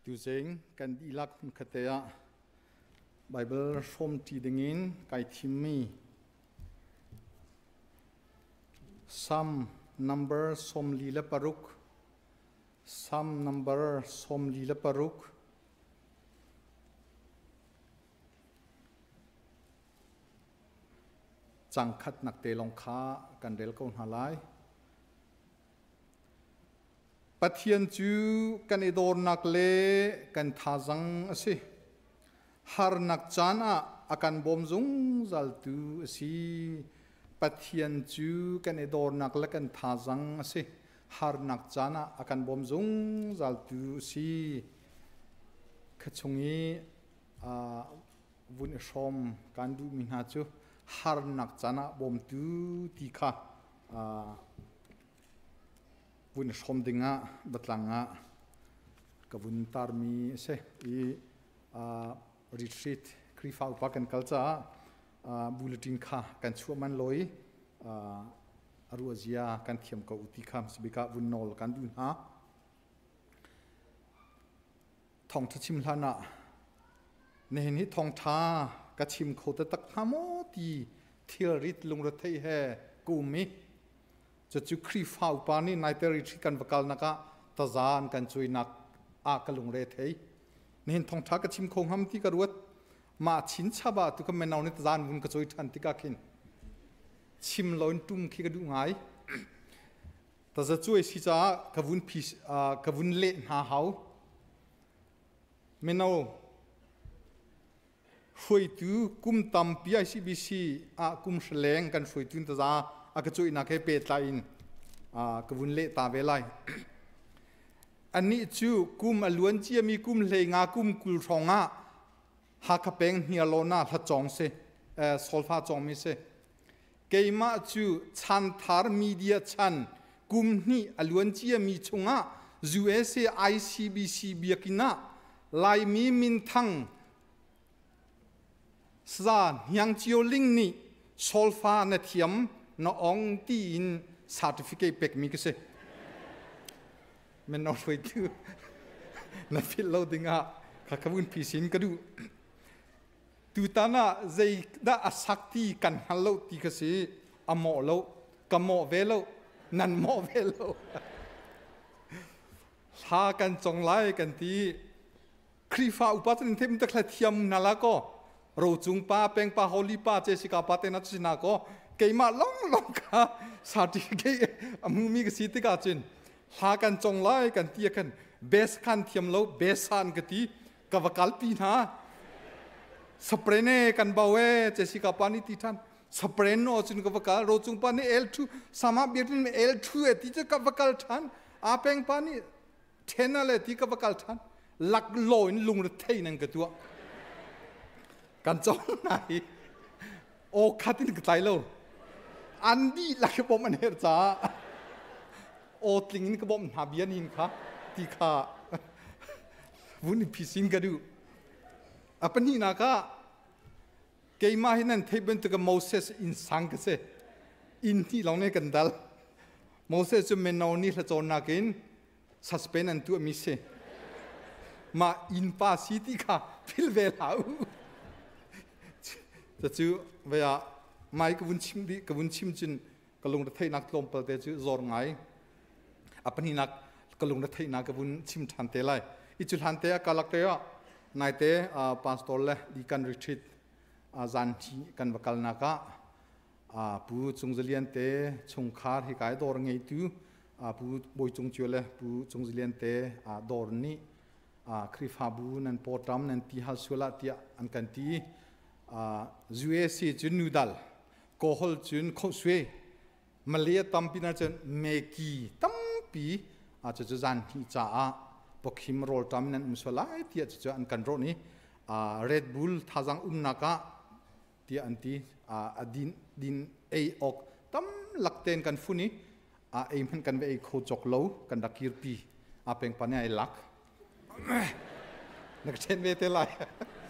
tu zeng kan ilak khatea Bible from ti dingin kai thimi Psalm number som lila paruk Psalm number som lila paruk chang khat nak te long kha kan del ko halai Pathian chu kan idor nak le kan thazang ase har nak chana akan bom zung zal tu si Pathian chu kan idor nak le kan thazang ase har nak chana akan bom zung zal tu si khachungi vun shom kan du min ha chu har nak chana bom tu ti kha vun shom dinga batlanga kavun tarmi se I retreat krifal pakan kalcha bulletin kha kan chuman loi aruazia kan thiam ko uti kham sibika vun nol kan dun ha thong thachim hlana nehin hi thong tha ka chim khota tak hamo ti thil rit lungra thei he kumi chu krifal pani naiter retreat kan vakal naka tazan kan chuinak a kalung re thei nehin thong tha ka chim khong ham ti ka ruat ma chin chaba tu ka menaw ni tazan bun ka choi than ti ka khin chim loin tum khi ka du ngai ta za chui si cha kavun phis kavun le na hau menaw foi tu kum tam PICBC a kum shleng kan foi tu ta za a ka chui na ke pe tla in kavun le ta velai ani chu kum alun chi mi kum le nga kum kul thonga ha kha peng hialona tha chong se solfa chong mi se keima chu chan thar media chan kum ni alun chi mi chunga USA ICBC biakina lai mi min thang sa hyang chiu ling ni solfa na thiam na ong ti in certificate pek mi ke se men not way to na feel loading up kakavun pisin kadu tu tana zai da asakti kan hallo ti kasi amo lo kamo velo nan mo velo ha kan chong lai kan ti krifa upatrin them ta khathiam nala ko ro chung pa peng pa holy pa jessica patena china ko keima long ka certificate amumi ka siti ka chin ha kan chong lai kan ti kan best kan thiam lo best san ka ti ka vakal pi na sprene kan bawe jessica pani ti than spreno chin ka vakal ro chung pani L2 sama biatin L2 e ti ka vakal than a peng pani thenale ti ka vakal than lak loin lung re thei nang ka tu kan chong nai o khatin ka tai lo andi lak bom an her cha o tlingin ka bom habianin kha ti kha vun pisin ka du apani na ka keima hinan theben to ka Moses in sang ka se in ti long ne kan dal Moses ju menau ni la chon na kin suspend an tu mi se ma in pa city kha phil ve lau chu veya mai ka vun chim di ka vun chim chin kalung da thai nak tlom pa te chu zor ngai apani nak kalung da thai na ka vun chim than te lai I chul han te ka lak te ya nai te pastor le di kan retreat zan thi kan vakal na ka pu chungzalian te chungkhar hi kai dor ngei tu pu boi chung chule pu chungzalian te dor ni khrifa bu nan potam nan ti hal sula ti an kan ti USC chun nudal kohol chun khoswe malia tampina chun meki tampi chu zan thi cha pokhim rol tamnan umsola ti chu an kan ro ni Red Bull thazang naka ti anti din a ok tam lakten kan funi a man kan ve kho chok lo kan dakir pi peng pane ai lak nak chen ve te lai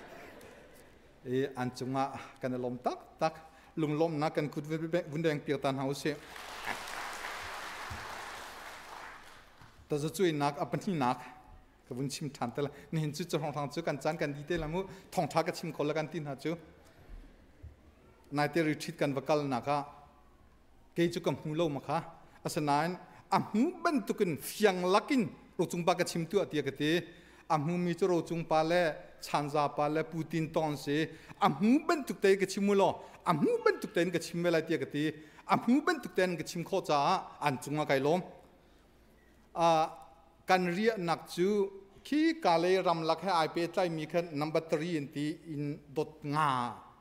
an chunga kan lom tak lunglom na kan kut vundeng piatan hause ta za chui nak apani nak กบุญชิมทันแต่ละนี่เห็นจุดจะทางจุกันจันกันดีเตละมุทองทักกับชิมคนละกันตินหาจุนายเตริทิดกันวักลนักะเกจุกับหูโลมาค่ะอาศัยนั้นอาหูบันตุกันเฟียงลักินโรจุงปากกับชิมตัวเตียกตีอาหูมีจุโรจุงปาเลชันซาปาเลปูตินตอนเสอาหูบันตุกเตกับชิมุโลอาหูบันตุกเตนกับชิมเวลาเตียกตีอาหูบันตุกเตนกับชิมโคจ้าอันจุงมาไกลลมการเรียนนักจูขี้กาเลรำลักให้ไอเปใจมีแค่นัมเบอร์3อินทีอินดดงา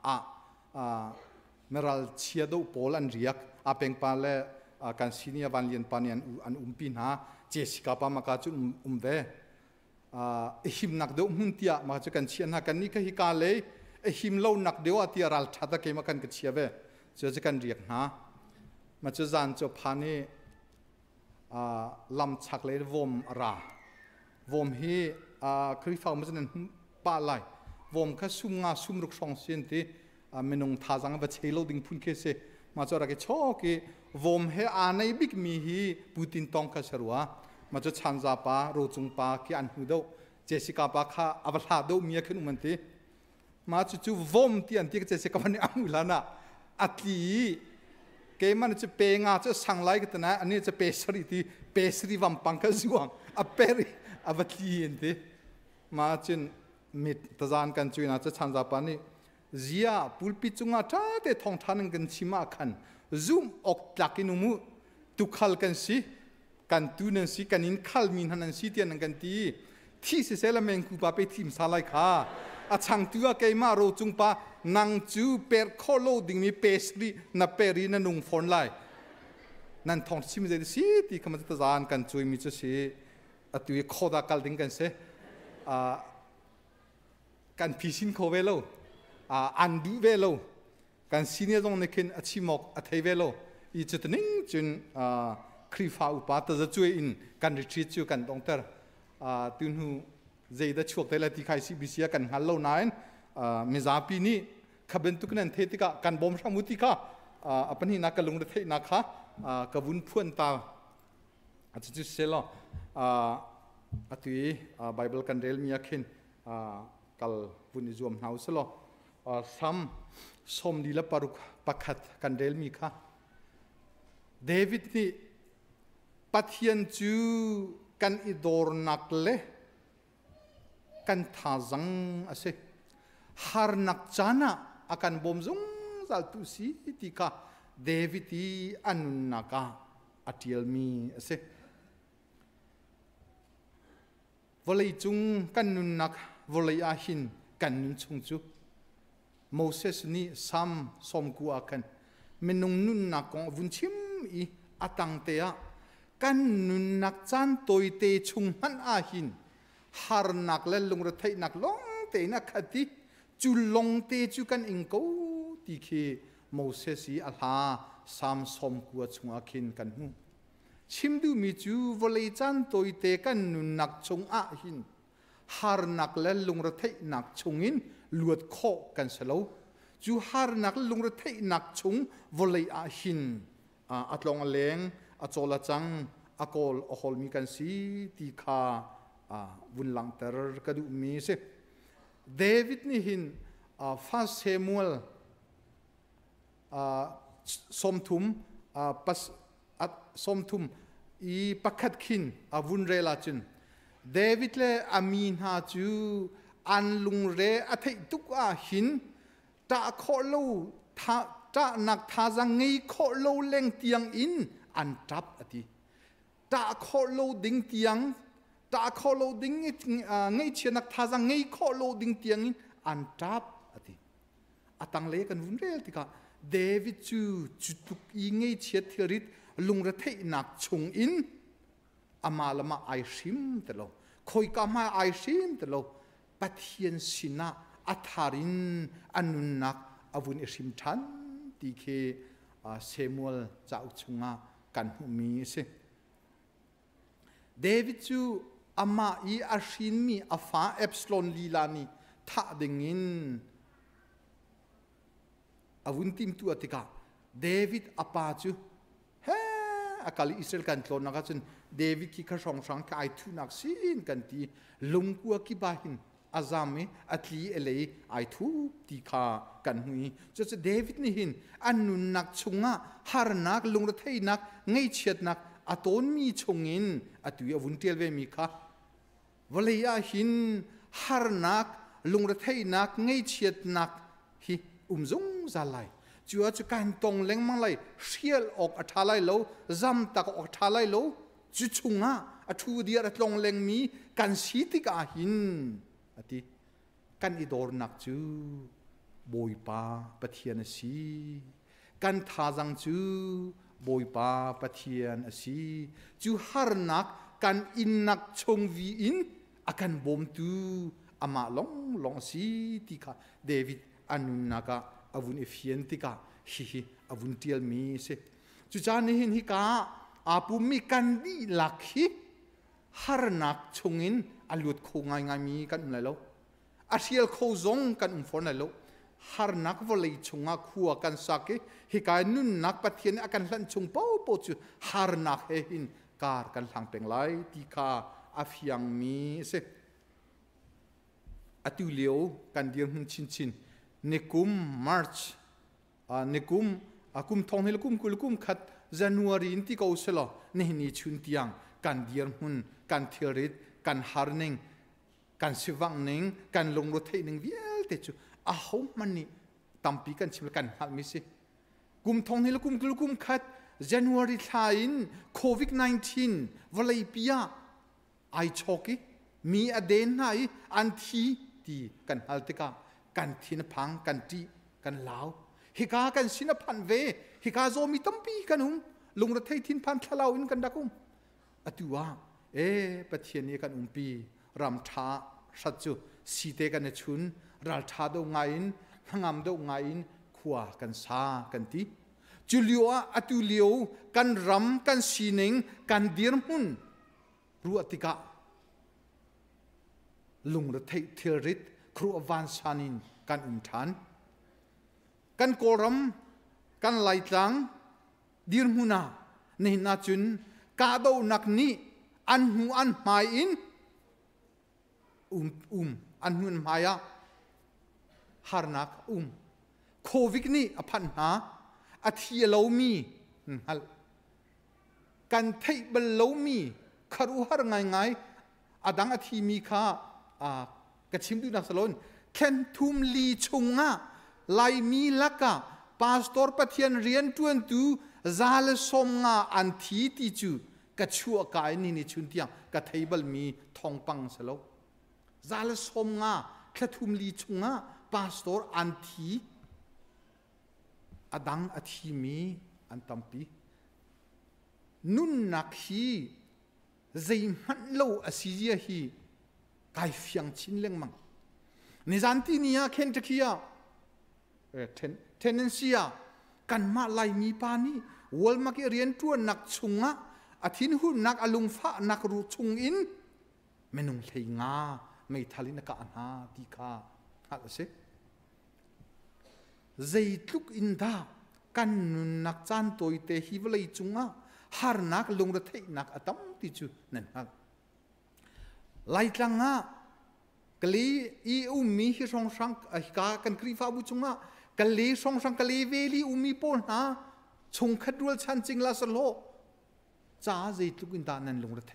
เมรัลเชียดูโปลันเรียกเป็นปาเลการซีเนียวันเลียนปานีอันปินหาเจสิกาปามากาจุเวหิมนักเดียวหุ่นเตียมาจุกันเชียนหากันนี่ก็ฮิกาเลหิมเล่านักเดียวที่รัลทัดตะเกมากันกับเชียเวจะกันเรียกหามาจะจานจะพานีลำชักเลยวมราวมฮีคริฟ้ามันจะนั่นป่าไหลวมแค่ซุ่มงาซุ่มรุกสองเสียนที่เมนงท่าจังแบบเชลล์ดิ่งพุ่นเคสมาจะรักชอบกีวมเฮอาในบิกมีฮีปูตินตองแค่สรัวมาจะชันซาปาโรจุงปาquiอันหูดูเจสิกาปาข้าอับลาดูมีขึ้นมันทีมาจู่ๆวมที่อันที่เจสิกาวันนี้อังุลานะอัตลีเกมันจะเปงาจะสั่งไล่กันนะอันนี้จะเปสรีที่เปสรีวัมปังกันจวงอัปเปรีอับลีนทีมาจินมิดตะจานกันจุยนะจะชันซาปานี่เจียปุลปิจุงอาท่าเตทองทานกันชิมาขันซูมออกจากกินุมุตุขัลกันสิกันตูนันสิกันอินขัลมินหันสิเตียนกันทีที่เสละเมงคูปาไปทีมสาไลค่ะอาช่างตัวเกมาโรจุงปานังจูเปิดโคโลดิ่งมีเปสรีนับเปรีนันนุงฟอนไลนั่นทองชิมเจดีสิที่ขมันจะจานกันจุยมิจุสิอัตุยโคดากัลดิ่งกันเสกันพิชินโคเวโลอันดูเวโลกันซีเนียตรงนี้ขึ้นอชิมอกอัทเวโลอีจุดนึงจุนครีฟ้าอุปาตจะช่วยอินกันรีทรีตจูกันตรงเตอร์ตุนหูเจดช่วงแต่ละที่ใครสิบิเสียกันฮัลโหลนายมิซาปีนี้ขบันตุกนันเทติกากันบอมสมุติกาอันนี้นักลงเทนักฮะกบุญพูนตาอาจจะจุดเซลล์อัตุยไบเบิลกันเดลมีอาคินกัลบุญอิจวมฮาวส์ลซ้ำสมดีละปารุกปักขัดกันเดลมีค่ะเดวิดนี่ปัทยันจูกันอิดอร์นักเล่กันท่าจังอาศัยฮาร์นักจานะอาการบอมซงจัลตุสีติกาเดวิดอันนักอาทิลมีอาศัยวลัยจุงกันนุนนักวลัยอาหินกันนุนชงจูโมเสสนี่ซ้ำสมกูอากันเมนุงนุนนักของวุนชิมอีอาตังเตียกันนุนนักจันตัวเตชงหันอาหินฮาร์นักเล่นลงรถไถนักลงเตนักขัดที่จุลงเตจุกันอิงกูที่เคโมเสสีอาลาซ้ำสมกูชงอาคินกันหูชิมดูมีจูวลัยจันตัวเตกันนุนนักชงอาหินฮาร์นักเล่นลงรถไถนักชงอินลวดโคกันสโลจูฮาร์นักลงรถไถนักชงวลัยอาหินอัตลองเลงอัจโลจังอักอลอโฮลมีกันสีตีขาวุนลังเตอร์กระดูมีสิเดวิดนี่หินฟาเซมูลสมทุมปัสสมทุมอีปักขัดขินวุนเรลาจินเดวิดเลอามีนฮาจูอันลุงเรอธิตุกอาหินตาโคโลตานักทาจังไงโคโลเล่งเตียงอินอันทับอธิตาโคโลดิ่งเตียงตาโคโลดิ่งไงเชียนักทาจังไงโคโลดิ่งเตียงอินอันทับอธิตังเลกันวุนเรลติกาเดวิดจูจุดตุกอีไงเชียทิริตลุงระเทนักชงอินอามาละมาไอชิมตลอคอยกามาไอชิมตลอปัทยันสินะอัทารินอนุนักอวุนอิชิมทันที่เคเซมูเอลจะอุชงากันหูมีสิเดวิดจูอามาอีอาชินมีอาฟ้าเอฟสโลนลีลานีท่าดึงินอวุนติมตัวติกาเดวิดอาปาจูเฮ้อากาลิอิสราเอลกันโลนักจนเดวิดคิดข้าสองสังกายทุนักสินกันตีลุงกัวกิบาหินอาจามอัตลีเอเลไอทุตีขากันหุยจะเดวิดนี่หินอันนุนนักชงะฮาร์นักลุงระเทนักไงเชียดนักอัตนมีชงอินอัตุยอวุนเทลเวมีค่ะวลียหินฮาร์นักลุงระเทนักไงเชียดนักฮิจงซาไลจัวจะการตรงเล็งมังไลเชียลออกอัฐาไลโลจำตักออกทาไลโลจุชงะอัทุเดียร์ตรงเล็งมีกันสีติกาหินอติกันอิดอร์นักจูบอยปาปะเทียนสีกันทาจังจูบอยปาปะเทียนสีจูฮาร์นักกันอินนักชงวีอินอากันบอมตูอามาลองสีติกาเดวิดอันนุนักอาวุนเอฟเฟียนติกาฮิอาวุนเทียลมีเสจูจานี่หินฮิกาอาปุมีกันดีลักฮิฮาร์นักชงอินอาลุดโคงายมีกันอะไรแล้วอาเซียลโคซงกันฝนอะไรแล้วฮาร์นักวลีชงอาขัวกันสักฮิกานุนนักปะเทียนอากันหลันชงเป้าจูฮาร์นักเฮหินการกันหลังเป็นไรติกาอาฟยังมีเสอตุเลียวกันเดียงชินเนกุมมาร์ชเนกุมกุมทองเฮลกุมกุลกุมขัดจันวารีนที่เขาเสละนี่ชุนเตียงกันเดียงหุ่นกันเทริดกันฮาร์นิงกันสิวังนิงกันลงรถไถนิงเวียลเตจูอาหอมันนี่ตั้มปีกันชิมกันฮัลมิสิกุมทองเฮลกุมกุลกุมขัดจันวารีทายน์โควิด-19วลัยปียาไอช็อกมีอเดนไหนอันที่กันฮัลติกากันทินพังกันตีกันลาวฮิกากันสินพันเวฮิกาโซมีตั้มปีกันลงรถไถทินพันทลาวอินกันดักุมอตัวปะเทียนนี้กันปีรำท้าสัจจุสีเตกันชุนรัลท้าดงไงอินทั้งงามดงไงอินขวากันซากันตีจุลิโออตุลิโอกันรำกันสีนิงกันเดียร์มุนรู้อติกาลุงรถไถเทริดครูอวานชานินกันทานกันโกรมกันไลตังเดียร์มุนาในนาจุนกาโดนักนี้อันหูอันหมายอินอันหูอันหมายฮาร์นักโควิดนี่อภันหาอาทิยลาวมีกันไทยบลลาวมีคารุฮาร์ไงอดังอาทิมีค่ากระชิมดูนักสลอนเคนทุมลีชงะไลมีลักะพาสตอร์ปะเทียนเรียนตวนตูซาลสมงาอันทีติจูกระชัวกายนี่ชุนเตียงกระไทยบลมีทองปังสลอซาลสมงาเคนทุมลีชงะพาสตอร์อันทีอดังอาทิมีอันตัมปีนุนนักฮีใจมันโลอาศิเจียฮีกายฟียงชินเล็งมังนิจันตินียเคนตะคียเทนเนนซียกันมาไลมีปานีวอลมาเกเรียนตัวนักชุงะอาทินหุ่นนักอลุงฟ้านักรูชุงอินเมนุงเลยงาไม่ทาลินักอันหาดีกาฮัลเซใจลุกอินดากันนุนนักจันตัวเตฮิวเลยจุงะฮาร์นักลงระเทนักอตัมติจูนั่นฮะไล่จังะกลีมีฮิสองสังกากันครีฟ้าบุจุงะกลีสองสังกลีเวลีมีปนฮะชงขัดรัวชันจิงลาสโลจ้าใจลุกอินดานั่นลงระเท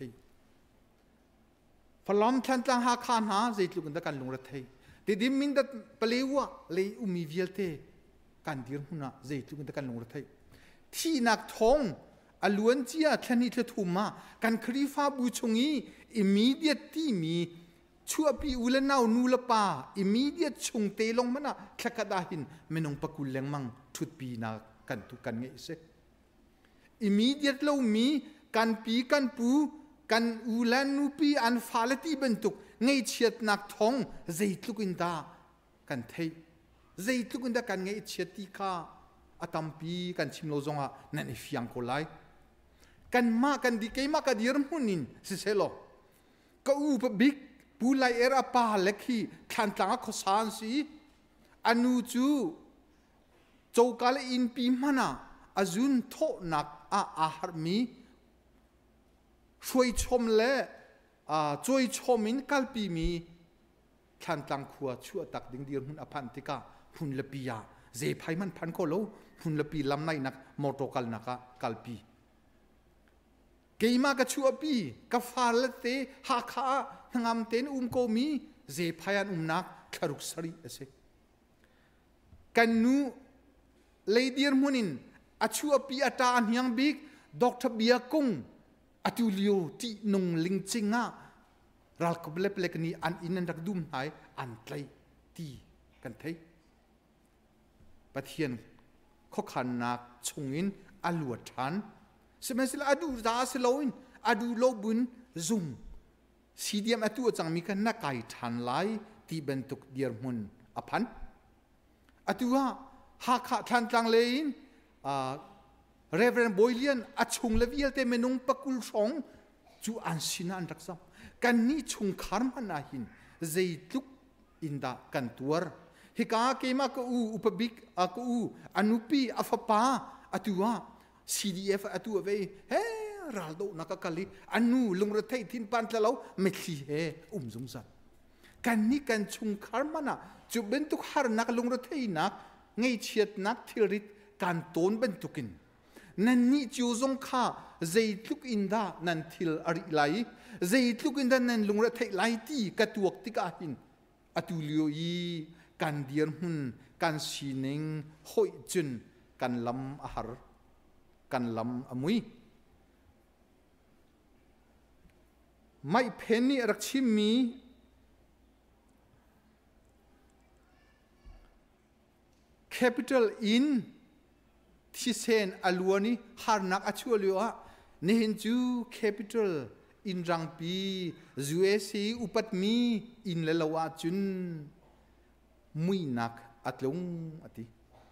ฟลอมชันจังหาขานหาใจลุกอินดากันลงระเทแต่ดิมินดัดเปลวะเลยมีเวลเตกันเดียร์หุนะใจลุกอินดากันลงระเทที่นักทองอล้วนเจียแค่นี้เธอทุ่มมากันครีฟ้าบูชงอีimmediate ที่มีชั่วปีอุลนาวนูลปา immediate ชงเตลงมันนะแค่กระดาหินไม่นองปะกุลแรงมังทุดปีนากันทุกันไงเส immediate เรามีกันปีกันปูกันอุลนูปีอันฟาลตีบรรทุกไงเฉียดนักทองใจทุกินดากันเทใจทุกินดากันไงเฉียดตีข้าอาตัมปีกันชิมโลจงอ่ะนั่นเอฟียงโคไลกันมากันดีเกยมากันดีรมุนินสิเซโลก็อูบบิกปูไลเอราปาเล็กฮีขันต่างข้อสานสีอนุจูโจกาลอินปีมานะอาจุนโทนักอาหารมีช่วยชมและช่วยชมินกัลปีมีทันตังขัวชั่วตักดิ่งเดียร์หุ่นอภันติกาหุ่นละปียาเจไพมันพันโคโลหุ่นละปีลำในนักมอโตกัลนักกัลปีเกยมากระชัวปีกฟาลเตฮักขาหงามเตนโกมีเจไพยันนักคารุกสรีเอเซกันนูเลเดียร์มุนินอชัวปีอัตานยังบิกดอกทบียกงอตุลิโอที่นงลิงจิงะรัลกบเล็บเล็กนี้อันอินันรักดุมหายอันไกลตีกันเทปะเทียนข้อขันนักชงอินอลวดทันสมัยสิลาดูดาสโลอินอดูโลบุนซุงสีเดียมอตัวจังมีกันนักไก่ทันไลที่เป็นตุกเดียร์มุนอพันอตัวหากทันจังเลยอินเรเวรนบอยเลียนอชงเลวิเอลเตเมนุงปักกุลสองจูอันสินันรักษากันนี้ชงคาร์มันนาหินเจตุกอินดากันตัวฮิกาเกมากูอุปบิกกูอนุปีอัฟปาอตัว CDF อตัวเวเฮรัลโดนักกะลีอนุลุงรถไทยทินปันตะเลาเมลีเฮซุงซัดกันนี้กันชงคาร์มันนะจูเป็นตุกฮาร์นักลุงรถไทยนักไงเชียดนักทิริตการโตนเป็นตุกินนั่นนี่จูซงข้าเจตุกอินดานั่นทิลอาริไลเจตุกอินดานั่นลุงระเทไลตีกัตวกติกาหินอตุลิโอยีกันเดียร์หุนกันสีนิงหอยจุนกันลำอาหารกันลำอมุยไม่เพนนี่รักชิมีแคปิตอลอินที่เซนอลัวนี้ฮาร์นักอัจฉริยะนี่เห็นจูแคปิตอลอินรังปีจูเอซีอุปัตมีอินเลลวาจุนมุยนักอัตลงอติ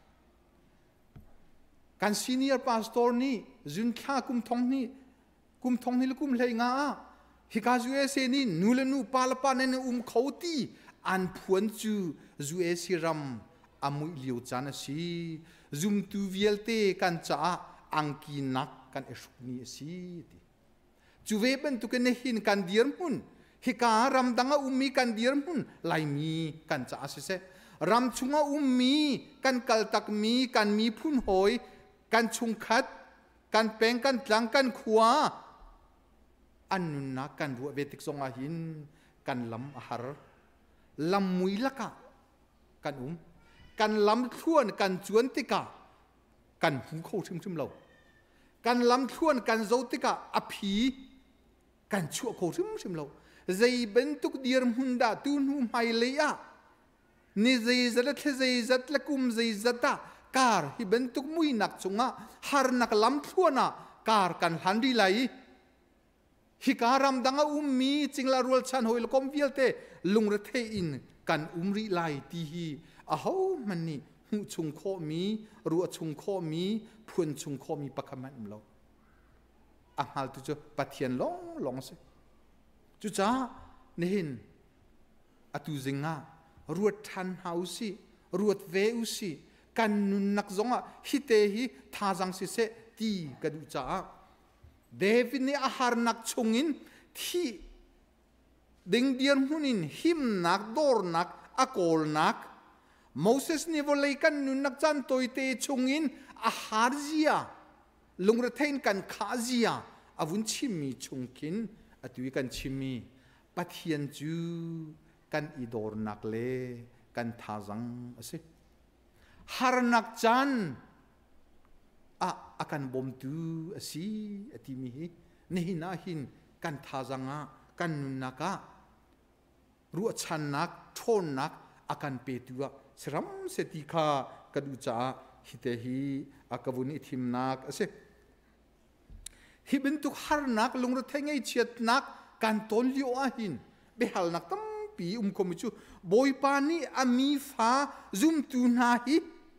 การซีเนียร์พาสตอร์นี่จุนข้ากุมทองนี่และกุมเลยงาฮิกาจูเอซีนี่นูเลนูปาลปาเนนเขาตีอันพวนจูเอซีรัมอามุยเลียวจานสีซุมตูเวลเตกันจ้าอังกีนักกันเอชุนีสีจูเวเป็นตุกันเนหินกันเดียร์มุนฮิการัมดังมีกันเดียร์มุนไลมีกันจ้าเสรัมชุงมีกันกัลตักมีกันมีพุ่นหอยกันชุงคัดกันแปงกันหลังกันขวาอันนุนนักกันรัวเวติกสงอาหินกันลำอาหารลำมุยละกะกันกันล้ำท่วนกันจวนติกากันหูเข้าชิมเรากันล้ำท่วนกันโจติกาอภีกันชั่วเข้าชิมเราใจเป็นตุกเดียร์มุนดาตุนหูไม่เลยอะนี่ใจจัดใจจัดละกุมใจจัดตาการที่เป็นตุกมุยนักจงะฮาร์นักล้ำท่วนะการกันหันดีไหลฮิการัมดังมีจิงลารัวชันหอยลกอมวิลเตลุงระเทอินกันริไลตีฮีอาหูมันนี่หูชุงโคมีรัวชุงโคมีพวนชุงโคมีปะคำมันเราอ่างฮัลตุจะปะเทียนลองสิจุจ้าเนี่ยเห็นอตุจิงะรัวทันเฮาสิรัวเวอุสิกันนุนักจงะฮิเตฮิท่าจังสิเสตีกันจุจ้าเดวิดนี่อาหารนักชงอินที่ดึงเดียร์มุนินหิมนักดอร์นักอากอลนักโมเสสนี่วลัยกันนุนักจันตัวเตชงอินอาหารเจียลงระเทนกันขาเจียอาวุธชิมีชงกินอตุยกันชิมีปัทยันจูกันอีดอร์นักเลกันท่าจังสิฮาร์นักจันakan bom tu asi atimihi nehinahin kan thazanga kan nunaka ruwa channak thonnak akan petua seram setika kaducha hitehi akavuni thimnak ase hibintuk harnak lungra thengai chiatnak kan tonlio ahin behalnak tampi komichu boipani ami fa zum tu nahi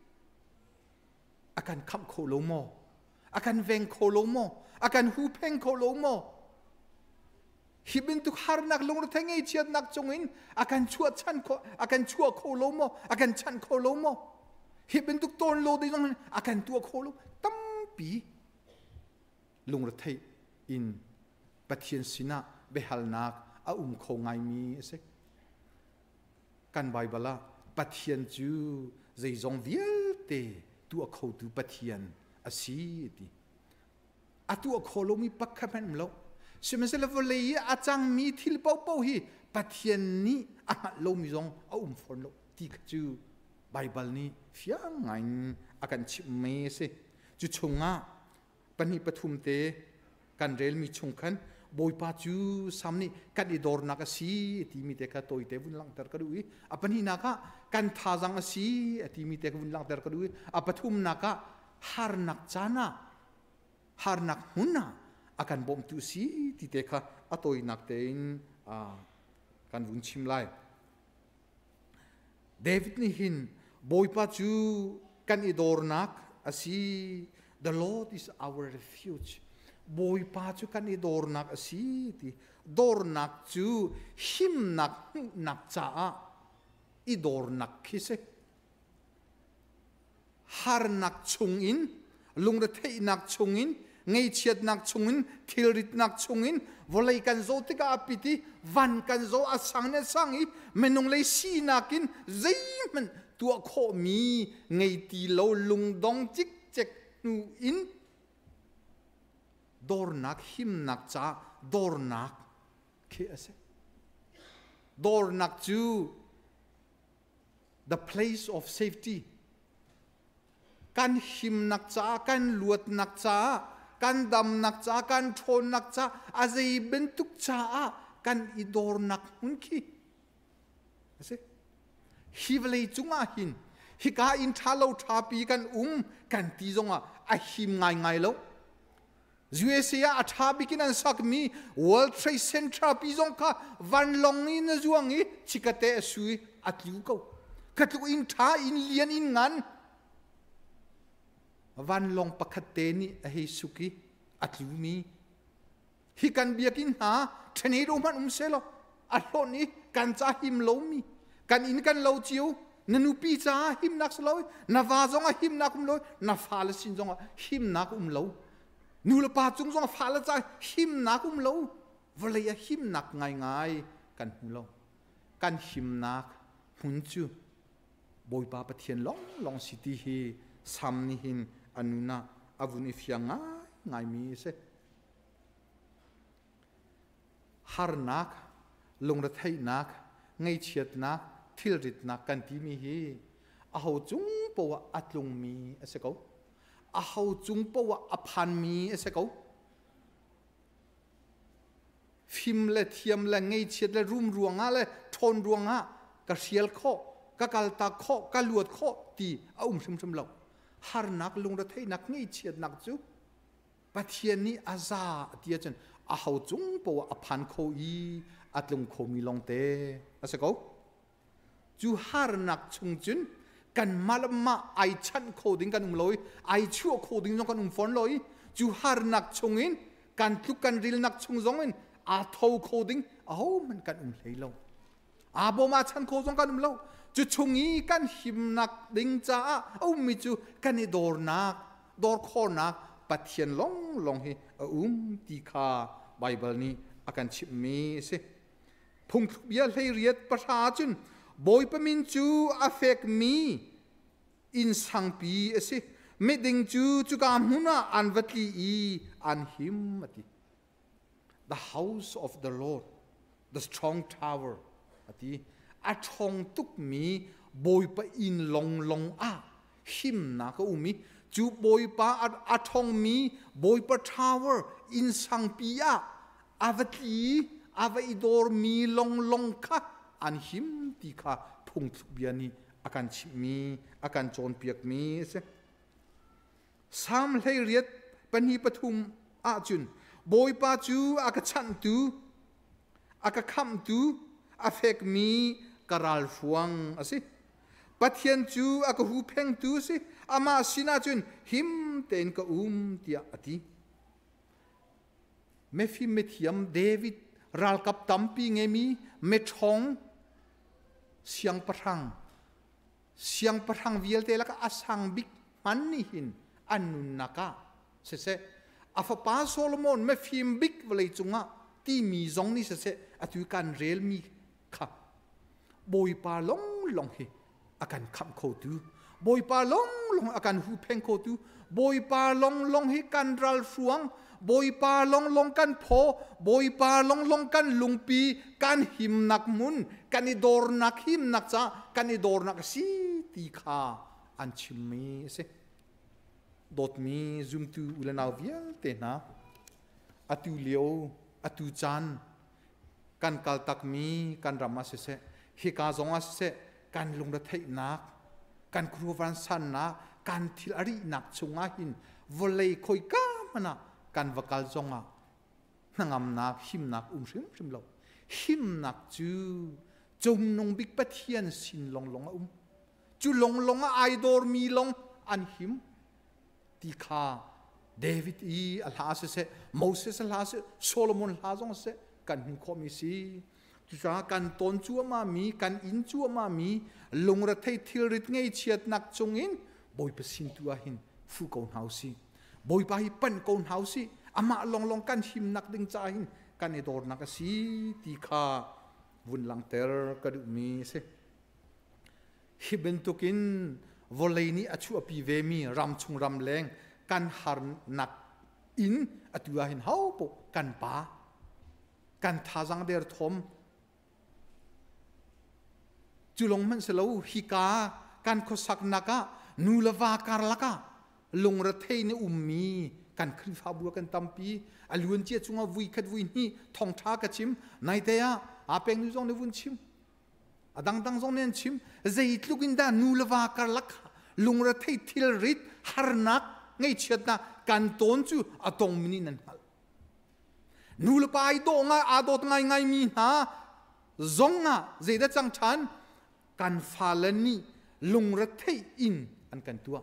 akan kam kolomo akan veng kolomo akan hupeng kolomo hibintuk harnak lungra thengai chiatnak chongin akan chua kolomo akan chan kolomo hibintuk ton lo di jong akan tua kolo tampi lungra thei in ปะเทียนสินะเบฮัลนักโคงไงมีเสกันไบเบลาปะเทียนจูใจจงเวียเตตัวโคตูปะเทียนอาศีติตัวโคโลมีปักขับมันโลใช่ไหมเสลวเลยอาจังมีทิลเป้าเป้าฮีปะเทียนนี้โลมีจงฝนโลที่จูไบเบิลนี้เฟียงไงกันชิมเมสจูชงปนิปทุมเตกันเรลมีชงขันบอยปาจูสามนี่กันอีดอร์นักสีที่มีแต่กันตัวเตวุนลังเตอร์กันด้วยปนินักกันท่าจังสีที่มีแต่วุนลังเตอร์กันด้วยปทุมนักฮาร์นักจานะฮาร์นักหุนกันบอมตุสีที่เตค่ะตัวนักเตนกันวุนชิมไลเดวิดนี่หินบอยปาจูกันอีดอร์นักสี The Lord is our refuge boi pa chu kan i dor nak asi ti dor nak chu him nak cha i dor nak khise har nak chungin lungre thei nak chungin ngei chiat nak chungin thilrit nak chungin volei kan zo tika apiti van kan zo asang ne sangi menung lei si nakin zeiman tua kho mi ngei ti lo lung dong chik chek nu in dornak him nak cha dornak ke ase dornak chu the place of safety kan him nak cha kan luat nak cha kan dam nak cha kan thon nak cha azei bentuk cha kan i dornak hunki ase hivlei chunga hin hika in thalo thapi kan ti zonga a him ngai lo USA athabikin an sakmi World Trade Center pizong ka van long in zuangi chikate sui atlu ko katlu in tha in lian in ngan van long pakhate ni a he suki atlu mi hi kan biakin ha thane man selo aloni kan cha him lo mi kan in kan lo chiu nanu pi cha him nak lo na va zonga him nak lo na fa la sin zonga him nak loนูละปาจุงจงฟ้าละใจหิมนักโลวเลยหิมนักง่ายกันหูโลกันหิมนักหุ่นจูบอยปาปะเทียนลองสิติฮีซ้ำนี่หินอนุนาอาวุนิฟยังง่ายมีเสฮาร์นักลงระไทยนักไงเชียดนักทิลริดนักกันที่มีฮีอาหูจุงปวะอัดลงมีเสกอาหูจุงปวะอภันมีเสกฟิมเลเทียมเลไงเชียดเลรุ่มรวงเลยทนรวงกระเชียลข้อกะกัลตาข้อกะลวดข้อตีชุมเหล่าฮาร์นักลงระไทยนักไงเชียดนักจูปะเทียนนี้อาซาเตียจนอาหูจุงปวะอภันโคอีอัดลงโคมีลงเตเสกจูฮาร์นักชงจุนกันมาลมาไอชันโคดิ้งกันลอยไอชั่วโคดิ้งจงกันฟอนลอยจูฮาร์นักชงอินกันทุกกันริลนักชงจงอินอาทาวโคดิ้งมันกันเลยลงอาโบมาชันโคจงกันลอยจูชงอีกันหิมนักดิ้งจ้ามิจูกันดอร์นักดอร์โคนักปัทเทียนลงให้ตีคาไบเบิลนี้อาการชิมมีเสพุงทุบยาเลยเรียดประชาชนบอยปมินจูอาเฟกมีอินสังปีเสไม่ดึงจูกามหุนาอันวัตลีอันหิมมติ the house of the Lord the strong tower อติอาทองตุกมีบอยปอินลงหิมนักมีจูบอยปอาทองมีบอยปทาวเวอร์อินสังปีอาวัตลีอาวัยดอร์มีลงค่ะอันหิมตีค่ะพุงทุบยานีอาการชิมีอาการโจรเปียกมีเสสามเลยเรียดปนีปทุมอาจุนบอยปาจูอากาชันตูอากาคำตูอาเฟกมีกราลฟวงสิปัทยันจูอากาหูเพ่งตูสิอามาสินาจุนหิมเต็นกเตียอติเมฟิเมทิยมเดวิดรัลกับตัมปีเงมีเมทองเสียงประทังวิลเตลักอาสังบิกมันนี่หินอันนุนนักเสอาฟปาโซโลมอนเมฟิมบิกวเลยจุงตีมีจงนี่เสะอตุการเรลมีค่ะบอยปาลงเฮอาการคำโคตูบอยปาลงอาการหูเพงโคตูบอยปาลงเฮกันรัลฟวงบอยปาลงกันโพบอยปาลงกันลุงปีกันหิมนักมุนกันอิดอร์นักหิมนักจ้ากันอิดอร์นักสีตีขาอันชิมมีเสดดมีจุมตูอุลนาวเวียเตนะอตุเลียวอตุจันกันกัลตักมีกันรามาเสฮิกาจงอาเสกันลุงระเทนักกันครูวันสันนะกันทิลอารีนักชงอาหินวอลเลย์คอยกามันนะกันวกัลจงอานังอำนักหิมนักชิมโลหิมนักจูจมนงบิกปะเทียนสินลงจูลงไอดอร์มีลงอันหิมตีขาเดวิดอัลฮาเสโมเสสอัลฮาเสโซโลมอนอัลฮาจงเสกันหิมคอมิซีจุดกันตอนจัวมามีกันอินจัวมามีลงระเทยทิลริดไงเชียดนักจงอินบอยประสินตัวหินฟูกอนเฮาซีบอยไปปั้นกอนเฮาซีอามาลงกันหิมนักดึงใจหินกันอิดอร์นักซีตีขาวุนลังเตอร์กระดูมีเสฮิเบนตุกินวอลเลนีอชูอปีเวมีรำชงรำแรงกันหารนักอินอตัวหินเฮาปกันป้ากันท่าจังเดอร์ทอมจุลงมันเสลาฮิกากันขสักนักะนูลวาการลักะลงระเทยนมีกันคริฟาบัวกันตัมปีอลวนเจียจุงอวุยคัดวุยนี่ทองท้ากระชิมในเดียอาเป็งนิจงในวุนชิมดังจงเนียนชิมใจลุกินดานูลวาการลักลงระเทยทิลริดฮาร์นักไงเชิดนะกันตอนจูอตงมินินันฮัลนูลปายโดงอาโดดไงมีนะจงอ่ะใจได้จังฉันกันฟาลนี่ลงระเทยอินอันกันตัว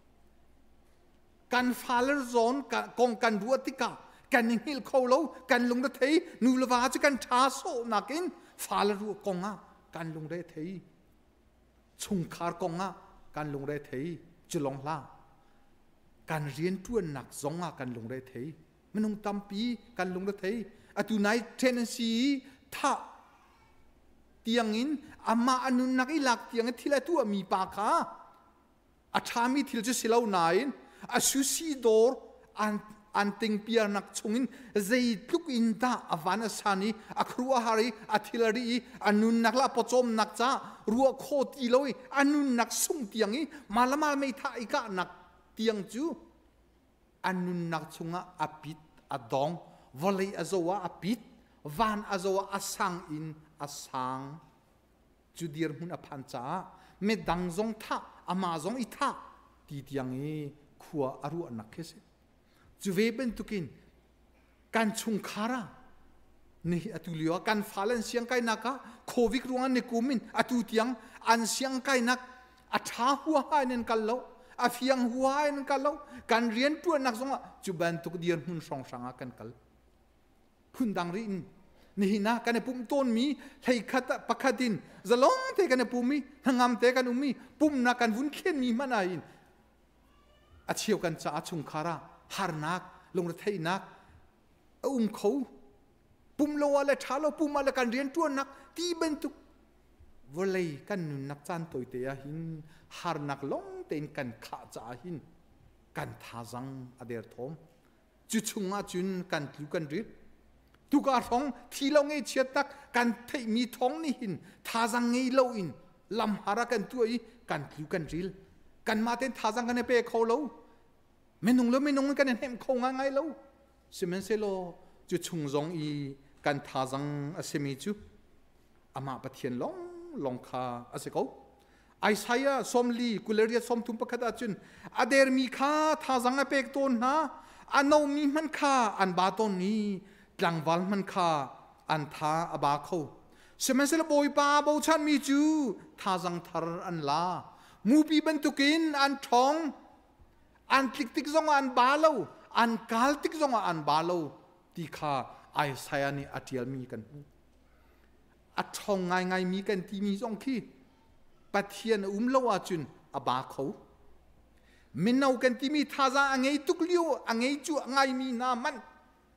กันฟาลร์ซอนกองกันรัวติกากันยิงฮิลเขาเลากันลงระเทยนูลวาจะกันท้าโซนักอินฟาลรัวกองอ่ะกันลงระเทยชุงคาร์กองอ่ะกันลงระเทยจุลงลาการเรียนตัวหนักสองอ่ะกันลงระเทยมันต้องตั้มปีกันลงระเทยอะตุนายเทนเนซีท่าเตียงอินอามาอนุนักอิลักเตียงที่ละตัวมีปากาอาชามีที่จะสิลาวนายอาสุสีดอร์อันติงเปียนักชงอินใจทุกอินตาอวานสานีอัครัวฮารีอัทิลารีอนุนักละปจอมนักจ้ารัวโคตีลอยอนุนักสุงเตียงอิมาละมาไม่ท่าอีกนักเตียงจูอนุนักชงอาปิดอดองวอลเลย์อโซวาอาปิดวานอโซวาอาสังอินอาสังจุดเดียร์มุนอพันจ้าเมดังจงท่าอามาจงอิท่าตีเตียงอีขัวอารุนักเคสจูเวเป็นตุกินการชุงคาระนี่อตุลิวการฟาลันเสียงไกนักโควิดรุงันเนกุมินอตุเตียงอันเสียงไกนักอัฐาหัวหายนันกันแล้วอาเฟียงหัวหายนันกันแล้วการเรียนตัวนักสงฆ์จูบันตุกเดียร์มุนสองสังกันกันพุ่นดังรินนี่นะกันปุ่มต้นมีให้ขัดปะขัดินจะลงเทกันปุ่มมีทางงามเทกันมีปุ่มนักกันวุ่นเขียนมีมันอะไรอาเชียวกันจะอาชุงคาระฮาร์นักลงระเทยนักเขาปุ่มโลอะไรช้าเราปุ่มอะไรกันเรียนตัวนักที่บรรทุกวลัยกันนักจันตัวเตียหินฮาร์นักลงเต็นกันขาจ่าหินกันท่าจังอเดียร์ทอมจุดชุงอาจุนกันลุกันริบทุกอาท้องที่เราเงี้ยเชียตักกันเทมีท้องนี่หินท่าจังเงี้ยเราอินลำหารักันตัวอีกันลุกันริลกันมาเต้นท่าจังกันเปเขาเราไม่นุ่งแล้วไม่นุ่งกันเห็นเขาง่ายแล้วสิมันเสโลจุดชุงจงอีกันท่าจังอาเซมิจูอามาปะเทียนลองคาอาเซโกไอซายาสมลีกุเลเรียสมทุมปะคดาจุนอเดร์มีคาท่าจังเปกต้นนะอันเอามีมันคาอันบาตอนนี้กลางวันมันคาอันท่าอบาเขาสิมันเสโลบอยปาโบชันมีจูท่าจังทาร์อันลามูปีบรรทุกินอันท้องอันติกจงอันบาลูอันกาลติกจงอันบาลูที่ข้าไอซายานี่อัตยลมีกันอัดท้องง่ายมีกันที่มีจงขี้ปะเทียนโลอาจุนอบาเขามินเอากันที่มีท่าจะอังไงตุกเลี้ยวอังไงจูอังไงมีนามัน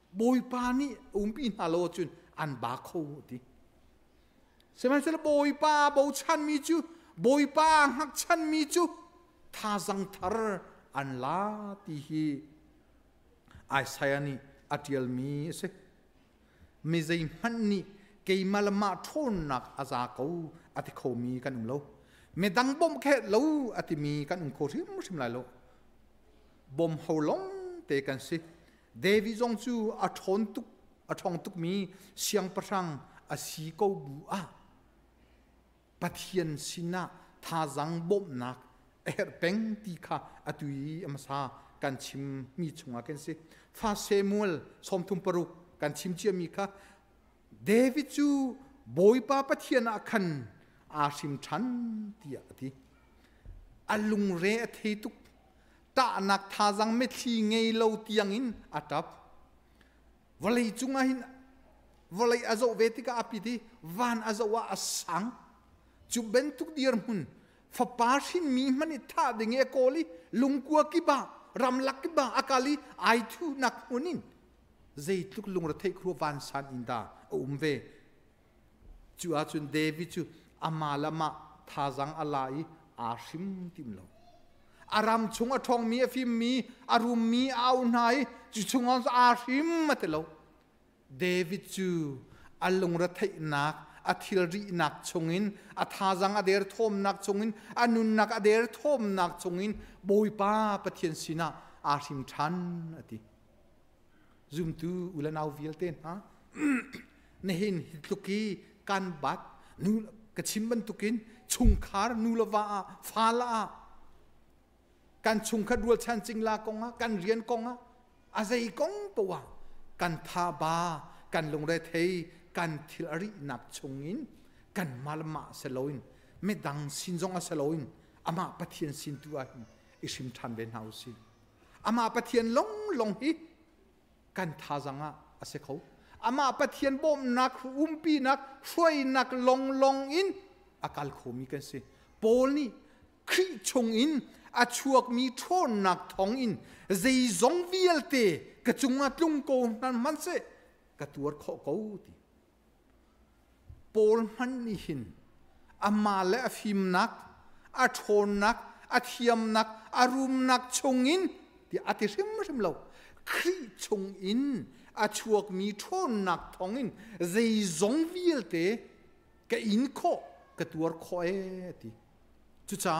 บอยปานี่ปีนาโลจุนอันบาเขาดิใช่ไหมจะบอยปาบอชันมีจูบอยปาหักชันมีจูท่าสังทาร์อันลาตีฮีไอสายนี่อัตยลมีเสไม่ใจมันนี่เกี่ยมาละมาทนนักอาซาเขาอัติเขามีกันเราไม่ดังบ่มแค่เราอัติมีกันโคตรไม่ใช่ไรเราบ่มเขาลงเตะกันสิเดวิจงจูอัทอนตุกมีเสียงประชังอาศีเขาบัวปะเทียนสินะท่าจังบ่มนักเป็งตีข้าอตุยอมาซากันชิมมีชงอากันสิฟาเซมูลสมทุมปรุกันชิมเจียมีข้าเดวิดจูบอยปาปะเทียนอาคันอาชิมชันตีอะตีอลุงเรอเทตุกตานักท่าจังเมทีเงยเลาเตียงอินอัตับวลัยจุงหินวลัยอาโจเวติกาอภิดีวันอาโจวาอสังจุเบนทุกเดียร์มุนฟ้าป่าชินมีมันอิท่าเดงเอโกลีลุงกัวกิบารำลักกิบาอากาลีไอทูนักมุนินใจทุกลุงระเทครัววันสันอินดาเวจูอาจุนเดวิจูอามาละมาท่าจังอะไรอาชิมติมโลอารามชงอทองมีอฟิมมีอารุมมีเอาไหนจุชงอาชิมมาเตโลเดวิจูอัลลุงระเทนักอาทิลรีนักชงอินอาท่าจังอเดร์ทอมนักชงอินอานุนนักอเดร์ทอมนักชงอินบอยป้าปะเทียนสินะอาชิมทันอติซุมตูอุลนาววิลเตนฮะเนหินฮิตุกีกันบัดนูกชิมบันตุกินชุงคาร์นูลวาฟาลากันชุงคารัวชันจิงลากงะกันเรียนกงะอาศัยกงปวะกันทาบากันลงเรเทกันทิลารินับชงอินกันมาลมาเซโลอินไม่ดังสินจงอาเซโลอินอามาปะเทียนสินตัวอิชิมทันเบนเฮาสิอามาปะเทียนลงฮิกันทาจังะอาเซเขาอามาปะเทียนบ่มนักปีนักช่วยนักลงอินอากาลโคมีกันสิโปลนี่คริชงอินอาชวกมีทนนักท้องอินใจจงวิลเตกระจุงอัดลุงโกนั่นมันเสกระตัวเขาเกาตีโปลมันนี่หินอามาและฟิมนักอาทนนักอาเทียมนักอารุมนักชงอินที่อาทิชิมเราคริชงอินอาชวกมีทนนักท้องอินใจจงวิลเตกอินโคกระตัวเขาตีจุจ้า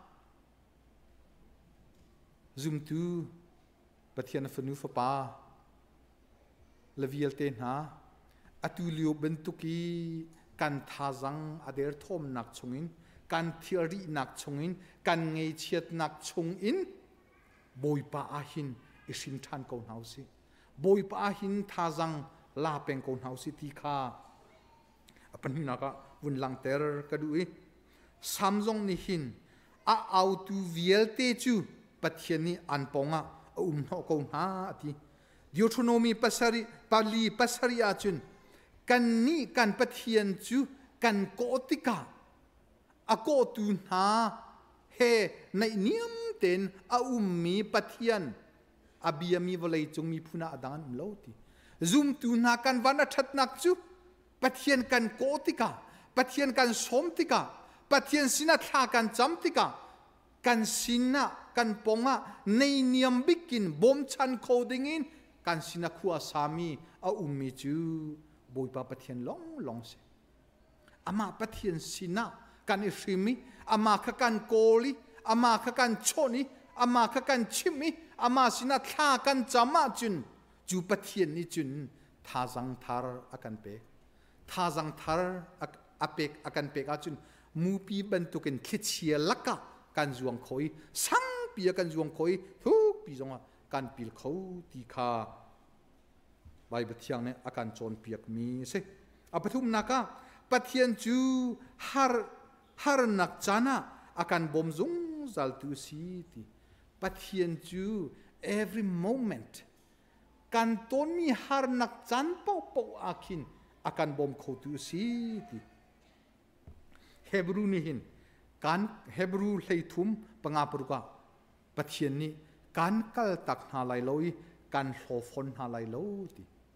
ซุมตูปะเทียนฟนูฟปาลวิลเตนะอตุลิโอเบนตุกีกันทาจังอเดร์ทอมนักชงอินกันเทียรีนักชงอินกันเงยเชียดนักชงอินบอยปาอาหินอิสินทันกอนเฮาสิบอยปาอาหินทาจังลาเป็นกอนเฮาสิทีข้าปัญหาก็วุ่นลังเตอร์ก็ดูซัมซงนี่หินเอาตูวิลเตจูปะเทียนนี่อันปงอ่ะนอกคนหาทีดิวทโนมีปัสริปาลีปัสริอาจุนกันนี่กันปะเทียนจูกันโกติกาอโกตุนหาเฮในเนียมเต็นมีปะเทียนอบียมีวลัยจงมีพุนาอดานเลวทีซุมตุนหากันวันอัฐนักจูปะเทียนกันโกติกาปะเทียนกันสมติกาปะเทียนสินะทากันจำติกากันสินะกันปงะในเนียมบิกินบอมชันโคดิงินกันสินะขัวสามีมีจูบอยปาปะเทียนลงเสอามาปะเทียนสินะกันอิชิมิอามาขกันโกลีอามาขกันโชนีอามาขกันชิมิอามาสินะทากันจามาจุนจูปะเทียนนี่จุนทาจังทาร์อากันเปทาจังทาร์อาเปกอากันเปกอาจุนมูปีบรรทุกินคิดเชียลักกะกันจวงคอยสังปีกันจวงคอยทุกปีจงกันปีเขาตีขาใบปะเทียงเนี่ยอาการโจรเปียกมีเสอปทุมนักปะเทียนจูฮาร์นักจานะอาการบ่มจงจัลตุสีตีปะเทียนจู every moment กันต้นมีฮาร์นักจันเป่าอาคินอาการบ่มโคตุสีตีเฮบรูนี่หินการเฮบรูเลยทุ่มปังอาปรุกะปะเทียนนี้การกัลตักหาไลลอยการโซฟอนหาไลลอยตี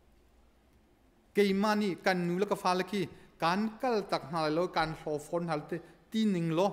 cái mà ni can nu là cái pha là khi can kal tak na lo can so phone hal te tin ning lo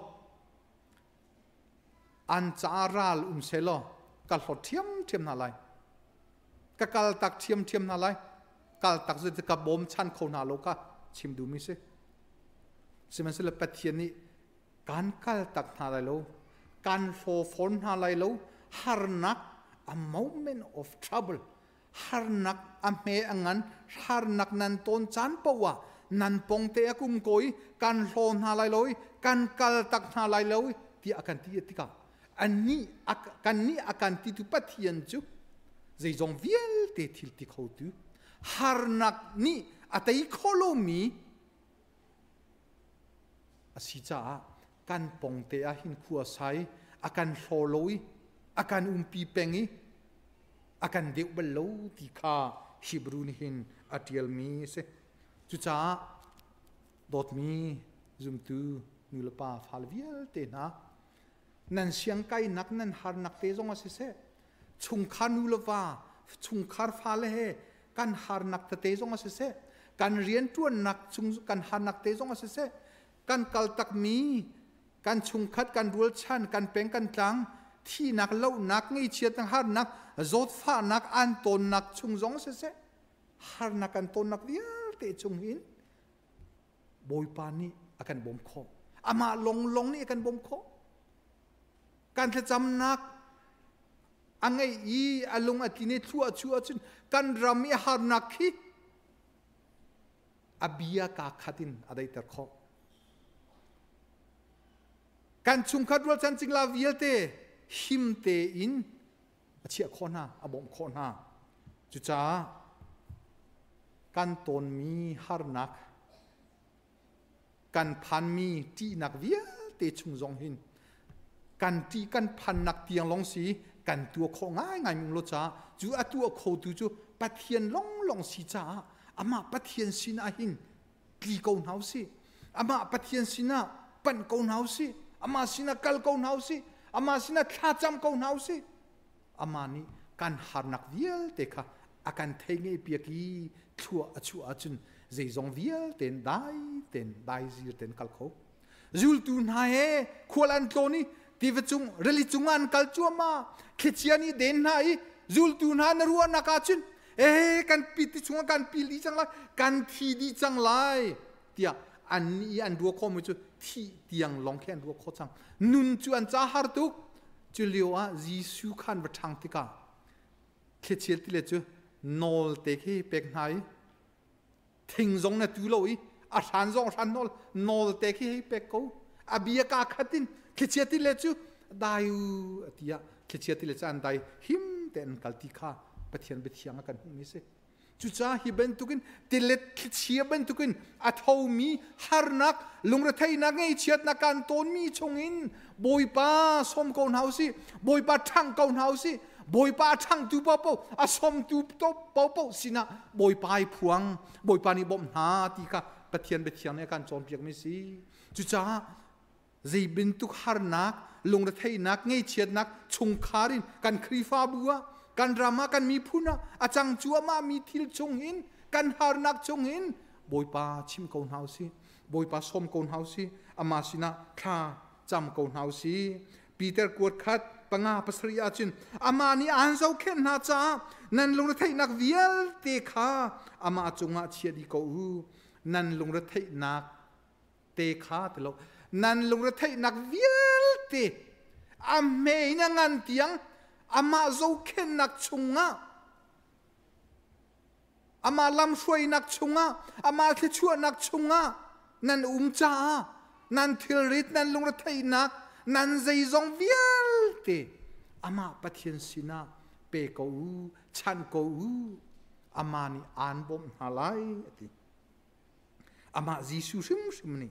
an charal selo kal ho thiam na lai ka kal tak thiam na lai kal tak zu ka bom chan kho na lo ka chim du mi se semen se le pathian ni kan kal tak na lai lo kan so phone na lai lo harnak a moment of trouble harnak a me angan harnak nan ton chan pawa nan pong te akum koi kan so na lai loi kan kal tak na lai loi ti akan ti tika ani akan ni akan ti tu pathian chu zai zong viel te thil ti khau tu harnak ni atai kholomi asicha kan pong te a hin khua sai akan soloi akan pi pengi akan deu belo ti kha Hebrew ni hin atial mi se chu cha dot mi zum tu nu la pa phal viel te na nan siang kai nak nan har nak te zong ase se chung khanu la wa chung khar phal he kan har nak te zong ase se kan rian tuan nak chung kan har nak te zong ase se kan kal tak mi kan chung khat kan rul chan kan peng kan tlang thi nak lo nak ngei chiat tang har nak zot fa nak an ton nak chung zong se se har nak an ton nak vial te chung hin boy pa ni akan bom kho ama long ni akan bom kho kan the cham nak angai I alung atine thua chun kan rami har nak khi abia ka khatin adai tar kho kan chung khat rul chan ching la vial te him te in achia khona abom khona chu cha kan ton mi har nak kan phan mi ti nak via te chung zong hin kan ti kan phan nak tiang long si kan tua kho ngai mung lo cha chu atua kho tu chu pathian long si cha ama pathian sin a hin kli ko nau si ama pathian sina pan ko nau si ama sina kal ko nau si ama sina tha cham ko nau si ama ni kan har nak vial te kha akan thenge piaki thua achu achun zai zong vial ten dai zir ten kal kho zul tu na he kholan tloni ti vechung reli chungan kal chuama khichiani den nai zul tu na na ruwa nakachun kan piti chunga kan pili chang lai kan thi di chang lai tia an duo kho mu chu thi tiang long khen duo kho chang nun chu an cha har tu chu liwa jisu khan ba thang tika khichiel ti le chu nol te khi pek nai thing zong na tu loi a san zong san nol te khi pek ko abia ka khatin khichiel ti le chu dayu atia khichiel ti le chan dai him ten kalti kha pathian be thianga kan mi se chu cha hi ben tukin tilet khichia ben tukin a thau mi harnak lungra thai na ngei chiat na kan ton mi chongin boipa som kon hausi boipa thang kon hausi boipa thang tu po a som tu to po sina boipa ai phuang boipa ni bom na ti ka pathian be thiang ne kan chon piak mi si chu cha zai bin tuk harnak lungra thai nak ngei chiat nak chung kharin kan khrifa bua kan drama kan mi phuna achang chua ma mi thil chung hin kan har nak chung hin boipa chim kon hausi boipa som kon hausi ama sina kha cham kon hausi Peter kuat khat panga pasri achin ama ni an zau khen na cha nan lung thai nak vial te kha ama chunga chiadi ko u nan lung thai nak te kha te lo nan lung thai nak vial te ame na ngan tiang ama zo khen nak chunga ama lam shoi nak chunga ama the chua nak chunga nan cha nan thil rit nan lung thai nak nan zai zong vial te ama pathian sina pe ko u chan ko u ama ni an bom halai ati ama jisu sim ni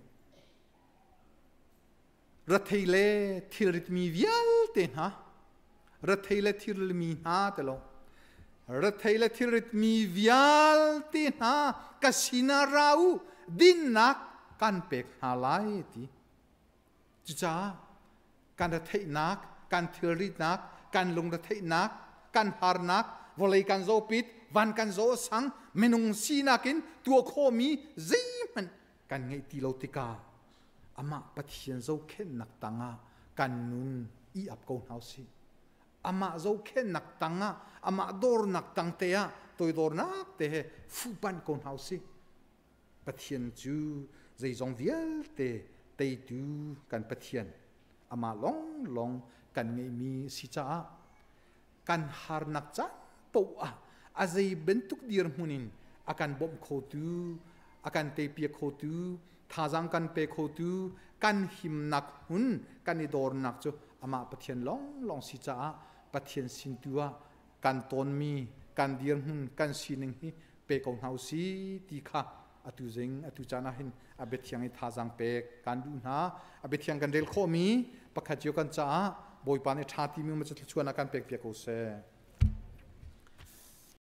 ratheile thil rit mi vial te ha ratheile thil mi ha te lo ratheile thil rit mi vial te ha kasina rau din nak kan pek halai ti cha kan rathai nak kan thil rit nak kan lung rathai nak kan har nak volei kan zo pit วันกันโซสังเมนุงซีนักินตัวโคมีซีมันกันไงตีโลติกาอามาปะเทียนโซเข็นนักตังะกันนุนอีอับโกนเฮาสิอามาโซเข็นนักตังะอามาดอร์นักตังเตะตัวดอร์นักเตะฟูบันโกนเฮาสิปะเทียนจูใจจงเวียลเตะดูกันปะเทียนอามาลองกันไงมีสิจ้ากันฮาร์นักจันปูอาใจbentuk dir munin akan bom khotu akan tepia khotu thajang kan pe khotu kan him nak hun kan idor nak chu ama pathian long si cha pathian sintua kan ton mi kan dir hun kan sining hi pe kong hausi ti kha atu zeng atu chana hin abethiang i thajang pe kan du na abethiang kan del kho mi pakhatio kan cha boy pane thati mi ma chu chuan kan pek pek ko se